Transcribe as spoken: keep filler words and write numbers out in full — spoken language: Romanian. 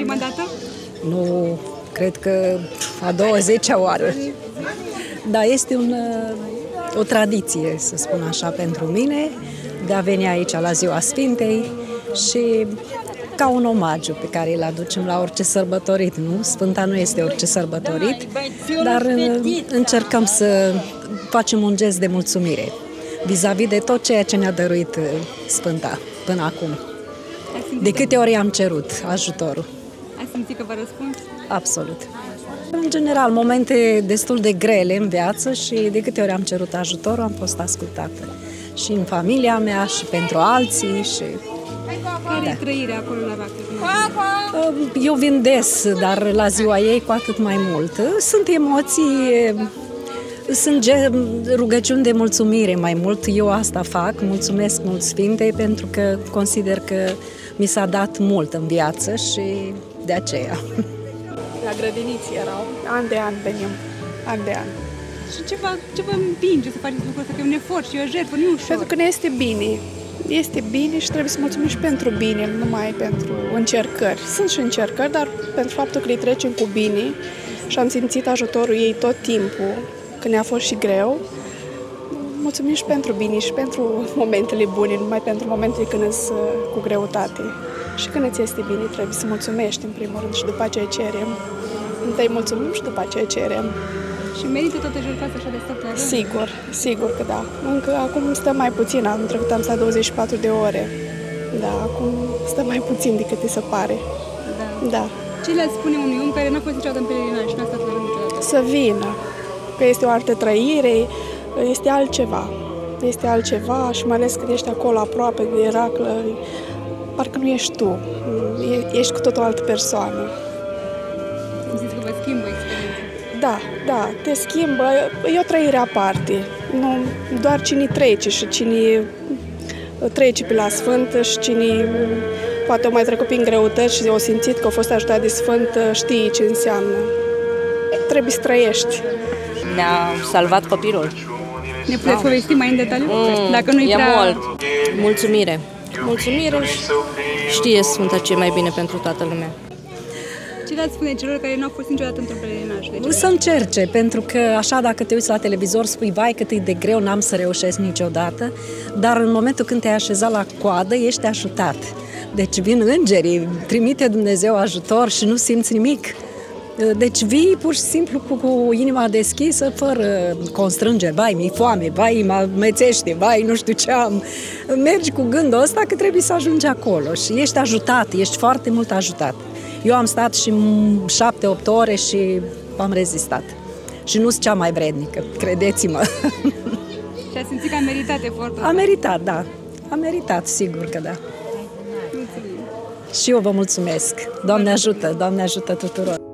prima dată? Nu, cred că a douăzecea oară. Dar este un, o tradiție, să spun așa, pentru mine, de a veni aici la Ziua Sfintei și ca un omagiu pe care îl aducem la orice sărbătorit, nu? Sfânta nu este orice sărbătorit, dar încercăm să facem un gest de mulțumire vis-a-vis de tot ceea ce ne-a dăruit Sfânta până acum. De câte ori am cerut ajutorul. Ai simțit că vă răspuns? Absolut. În general, momente destul de grele în viață și de câte ori am cerut ajutorul, am fost ascultată. Și în familia mea, și pentru alții, și... Care da. e trăirea acolo la Raclă? Eu vin des, dar la ziua ei cu atât mai mult. Sunt emoții, sunt rugăciuni de mulțumire mai mult. Eu asta fac, mulțumesc mult Sfintei pentru că consider că mi s-a dat mult în viață și de aceea. La grădiniți erau, an de an venim, an de an. Și ce vă, ce vă împinge să faceți lucrul ăsta? Că e un efort și o jertfă, nu e ușor. Pentru că ne este bine. Este bine și trebuie să mulțumim și pentru bine, nu numai pentru încercări. Sunt și încercări, dar pentru faptul că le trecem cu bine și am simțit ajutorul ei tot timpul, când ne-a fost și greu, mulțumim și pentru bine și pentru momentele bune, numai pentru momentele când sunt cu greutate. Și când îți este bine, trebuie să mulțumești în primul rând și după aceea cerem. Întâi mulțumim și după aceea cerem. Și merită toată jertfața așa de stat la rând? Sigur, sigur că da. Încă acum stăm mai puțin, anul trecut am stat douăzeci și patru de ore. Da, acum stăm mai puțin decât îi se pare. Da. Da. Ce le spune unui om care n-a fost niciodată în pelerinaj și n-a stat la rând niciodată? Să vină, că este o altă trăire, este altceva. Este altceva și mai ales când ești acolo aproape de Raclă, parcă nu ești tu, ești cu tot o altă persoană. Simțiți că vă schimbă experiența? Da, da, te schimbă, e o trăire aparte. Nu, doar cine trece și cine trece pe la Sfânt și cine poate o mai trecut prin greutăți și o simțit că a fost ajutat de Sfânt, știe ce înseamnă. Trebuie să trăiești. Ne-a salvat copilul. Ne puteți povesti mai în detaliu? Mm, Dacă nu-i e prea... mult. Mulțumire. Mulțumire și știe Sfânta ce e mai bine pentru toată lumea. Ce le-ați spune celor care nu au fost niciodată într-un pelerinaj? Să încerce, pentru că așa dacă te uiți la televizor spui, vai cât e de greu, n-am să reușesc niciodată, dar în momentul când te-ai așezat la coadă, ești ajutat. Deci vin îngerii, trimite Dumnezeu ajutor și nu simți nimic. Deci vii pur și simplu cu, cu inima deschisă, fără constrângeri, vai, mi-e foame, vai, mă mețește, vai, nu știu ce am. Mergi cu gândul ăsta că trebuie să ajungi acolo și ești ajutat, ești foarte mult ajutat. Eu am stat și șapte, opt ore și am rezistat. Și nu sunt cea mai vrednică, credeți-mă. Și ați simțit că a meritat efortul? A meritat, da. A meritat, sigur că da. Mulțumim. Și eu vă mulțumesc. Doamne ajută, Doamne ajută tuturor.